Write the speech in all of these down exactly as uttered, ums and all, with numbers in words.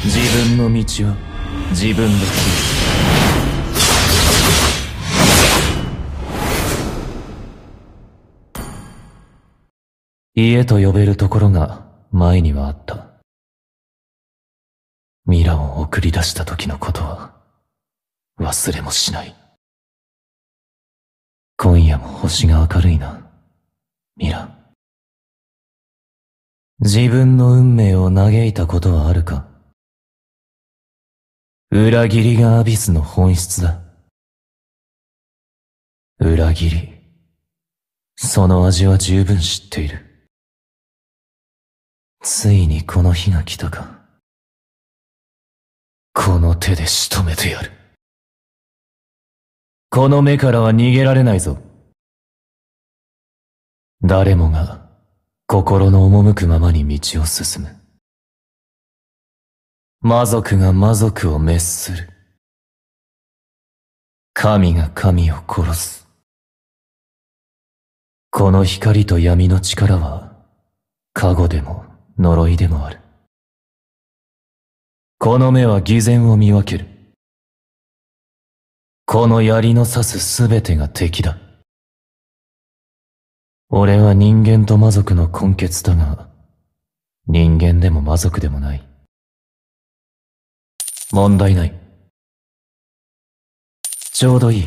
自分の道は自分で切る。家と呼べるところが前にはあった。ミラを送り出した時のことは忘れもしない。今夜も星が明るいな、ミラ。自分の運命を嘆いたことはあるか？裏切りがアビスの本質だ。裏切り、その味は十分知っている。ついにこの日が来たか。この手で仕留めてやる。この目からは逃げられないぞ。誰もが心の赴くままに道を進む。魔族が魔族を滅する。神が神を殺す。この光と闇の力は加護でも呪いでもある。この目は偽善を見分ける。この槍の刺すすべてが敵だ。俺は人間と魔族の根血だが、人間でも魔族でもない。問題ない。ちょうどいい。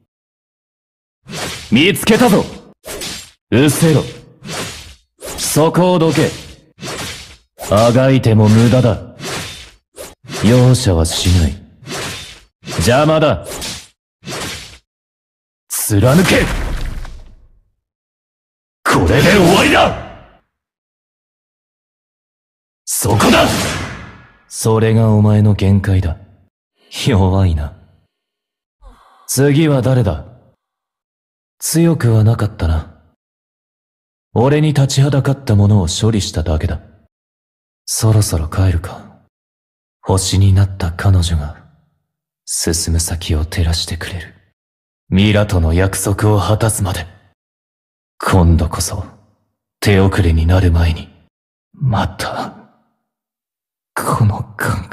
見つけたぞ。うせろ。そこをどけ。あがいても無駄だ。容赦はしない。邪魔だ。貫け。これで終わりだ。そこだ。それがお前の限界だ。弱いな。次は誰だ？強くはなかったな。俺に立ちはだかったものを処理しただけだ。そろそろ帰るか。星になった彼女が進む先を照らしてくれる。ミラとの約束を果たすまで。今度こそ手遅れになる前に、またこの感